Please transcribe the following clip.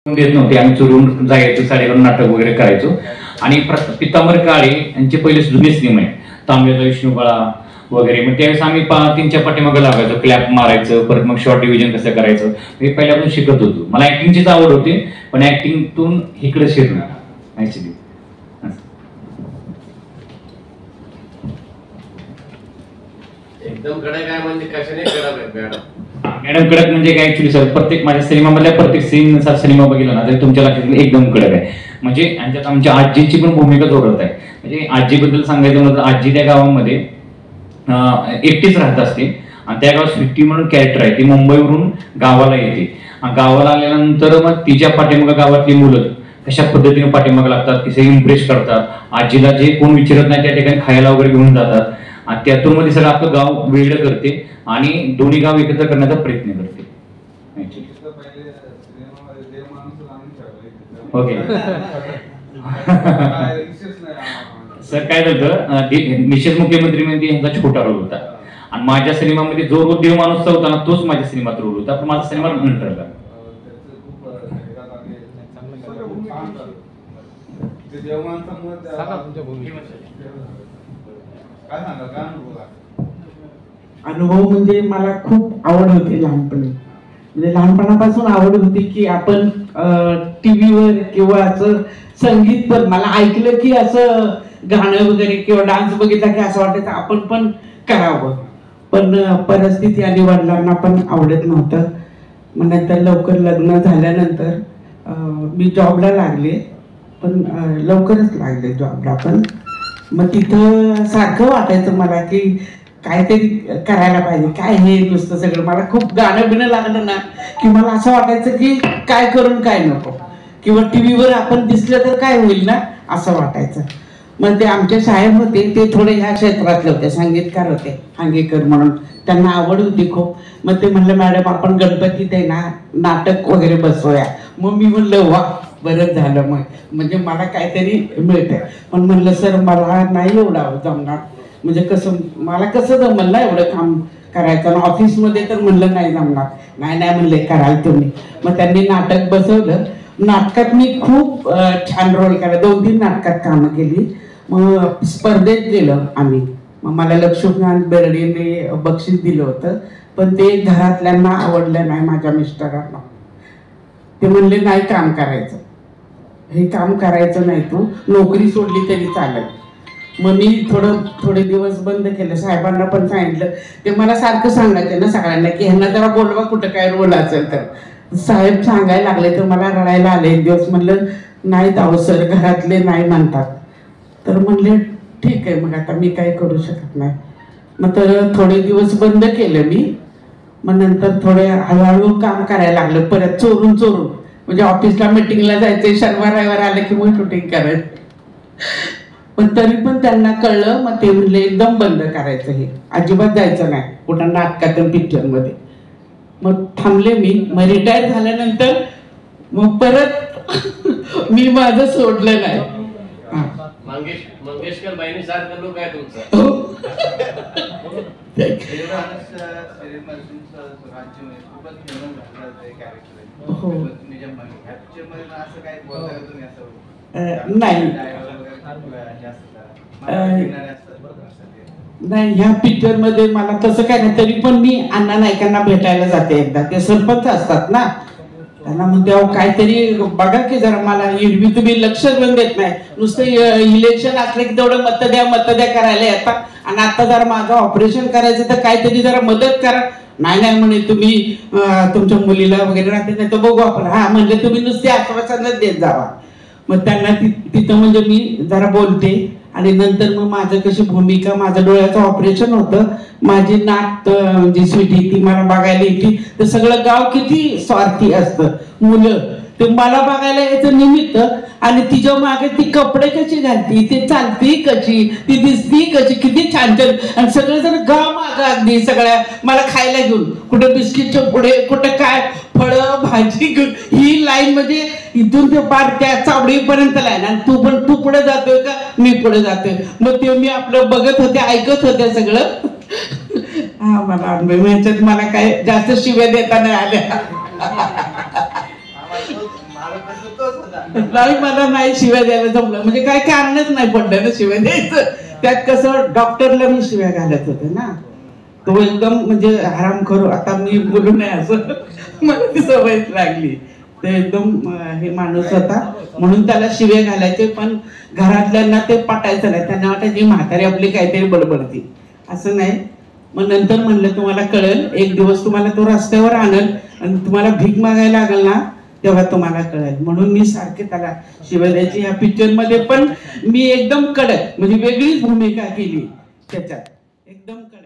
देत नव्हते. आम्ही चुरून जायचो, साडेकडून नाटक वगैरे करायचो. आणि पितांबर काळे यांचे पहिले जुने सिनेमा आहे, तांब्याचा विष्णुबळा वगैरे. मग त्यावेळेस आम्ही त्यांच्या पाठीमागे लागायचो, क्लॅप मारायचं, परत मग शॉर्ट डिव्हिजन कसं करायचं हे पहिल्यापासून शिकत होतो. मला ऍक्टिंगचीच आवड होती, पण ऍक्टिंगतून इकडे शिरलो ऍक्च्युली. एकदम कडक आहे म्हणजे कशाने कडक आहे मॅडम? मॅडम कडक म्हणजे काय ऍक्च्युली सर, प्रत्येक माझ्या सिनेमामधल्या प्रत्येक सीन सिनेमा बघितला ना तरी तुमच्या लक्षात एकदम कडक आहे. म्हणजे यांच्यात आमच्या आजीची पण भूमिका जोडत आहे. म्हणजे आजीबद्दल सांगायचं म्हणलं तर आजी त्या गावामध्ये एकटीच राहत असते आणि त्या गावात स्वीटी म्हणून कॅरेक्टर आहे, ती मुंबईवरून गावाला येते. गावाला आल्यानंतर मग तिच्या पाठीमागे गावातली मुलं कशा पद्धतीने पाठीमागे लागतात, तिथे इम्प्रेस करतात. आजीला जे कोण विचारत नाही त्या ठिकाणी खायला वगैरे घेऊन जातात आणि त्यातून मध्ये सगळं आपलं गाव वेगळं करते आणि दोन्ही गाव एकत्र करण्याचा प्रयत्न करते. ओके सर, काय झालं, मिसेस मुख्यमंत्री मध्ये यांचा छोटा रोल होता आणि माझ्या सिनेमामध्ये जो रोल देव माणूसचा होता ना तोच माझ्या सिनेमात रोल होता, पण माझा सिनेमा नंतर आला. अनुभव म्हणजे मला खूप आवड होती लहानपणी. म्हणजे लहानपणापासून आवड होती की आपण टीव्हीवर किंवा असं संगीत पण मला ऐकलं की असं गाणं वगैरे किंवा डान्स बघितला की असं वाटायचं आपण पण करावं. पण परिस्थिती आणि वडिलांना पण आवडत नव्हतं. मग नंतर लवकर लग्न झाल्यानंतर मी जॉबला लागले, पण लवकरच लागले जॉबला. पण मग तिथं सारखं वाटायचं मला की काहीतरी करायला पाहिजे. काय हे नुसतं सगळं, मला खूप गाणं बिणं लागलं ना की मला असं वाटायचं की काय करून काय नको, किंवा टीव्हीवर आपण दिसलं तर काय होईल ना असं वाटायचं. मग ते आमचे साहेब होते, ते थोडे ह्या क्षेत्रातले होते, संगीतकार होते, हांगेकर म्हणून, त्यांना आवड होती खूप. मग ते म्हणलं मॅडम आपण गणपतीत आहे ना नाटक वगैरे बसवूया. मग मी म्हणलं वा बरंच झालं, मग म्हणजे मला काहीतरी मिळतंय. पण म्हणलं सर मला नाही एवढं जमणार, म्हणजे कसं मला कसं जमलं ना एवढं काम करायचं, आणि ऑफिसमध्ये तर म्हणलं नाही जमणार. नाही नाही म्हणले कराल तुम्ही. मग त्यांनी नाटक बसवलं. नाटकात मी खूप छान रोल केला, 2-3 नाटकात कामं केली. मग स्पर्धेत गेलं आम्ही. मग मला लक्ष्मीकांत बेर्डेने बक्षीस दिलं होतं, पण ते घरातल्यांना आवडलं नाही, माझ्या मिस्टरांना. ते म्हणले नाही काम करायचं, हे काम करायचं नाही, तू नोकरी सोडली तरी चालेल. मग मी थोडे दिवस बंद केलं. साहेबांना पण सांगितलं. ते मला सारखं सांगायचं ना सगळ्यांना की ह्यांना जरा बोलवा कुठं काय रोल असेल तर. साहेब सांगायला लागले तर मला रडायला आले एक दिवस. म्हणलं नाही जाऊ सर, घरातले नाही म्हणतात. तर म्हणले ठीक आहे, मग आता मी काय करू शकत नाही. मग तर थोडे दिवस बंद केलं मी. मग नंतर थोडे हळूहळू काम करायला लागलं, परत चोरून म्हणजे ऑफिसला मिटिंगला जायचे, शनिवार रविवार आले की मग शूटिंग करायचं. पण तरी पण त्यांना कळलं. मग ते म्हणले एकदम बंद करायचं, हे अजिबात जायचं नाही कुठं नाटकात पिक्चरमध्ये. मग थांबले मी. मग रिटायर झाल्यानंतर मग परत मी माझं सोडलं नाही. मंगेशकर बाईंनी सारखं लोक आहे तुमचं. नाही ह्या पिक्चर मध्ये मला तसं काय नाही. तरी पण मी अण्णा नाईकांना भेटायला जाते एकदा. ते सरपंच असतात ना, त्यांना मग तेव्हा काहीतरी बघा की जरा, मला एरवी तुम्ही लक्ष पण देत नाही, नुसतं इलेक्शन असले की तेवढं मत द्या करायला येतात. आणि आता जरा माझं ऑपरेशन करायचं तर काहीतरी जरा मदत करा. नाही म्हणे तुम्ही तुमच्या मुलीला वगैरे राहते, नाही तर बघू आपण. हा म्हणजे तुम्ही नुसते आश्वासनच देत जावा. मग त्यांना तिथं म्हणजे मी जरा बोलते. आणि नंतर मग माझं कशी भूमिका, माझं डोळ्याचं ऑपरेशन होतं, माझी नात जी स्वीटी ती मला बघायला येते. तर सगळं गाव किती स्वार्थी असतं, मुलं ते मला बघायला यायचं निमित्त. आणि तिच्या मागे ती कपडे कशी घालती, ती चालती कशी, ती दिसती कशी, किती छान छान. आणि सगळे जण गाव मागं अगदी सगळ्या मला खायला घेऊन, कुठं बिस्किटच्या पुढे, कुठं काय फळं भाजी घेऊन. ही लाईन म्हणजे इथून ते पार त्या चावडीपर्यंत लाईन. आणि तू पुढे जातोय का, मी पुढे जातोय. मग ते मी आपलं बघत होते, ऐकत होते सगळं. हा मला अनुभव. ह्याच्यात मला काय जास्त शिव्या देता नाही आल्या. नाही मला नाही शिव्या द्यायला जमलं, म्हणजे काही कारणच नाही पडलं ना शिव्या द्यायचं. त्यात कसं डॉक्टरला मी शिव्या घालत होते ना, तो एकदम म्हणजे आराम करू, आता मी बोलू नये असं मला ती सवयच लागली. ते एकदम हे माणूस होता म्हणून त्याला शिव्या घालायचे, पण घरातल्यांना ते पटायचं नाही. त्यांना वाटायची म्हातारी आपली काहीतरी बडबडती, असं नाही. मग नंतर म्हणलं तुम्हाला कळेल, एक दिवस तुम्हाला तो रस्त्यावर आणेल आणि तुम्हाला भीक मागायला लागेल ना तेव्हा तुम्हाला कळेल. म्हणून मी सारखे त्याला शिव्या द्यायची. या पिक्चर मध्ये पण मी एकदम कडक म्हणजे वेगळीच भूमिका केली त्याच्यात, एकदम कडक.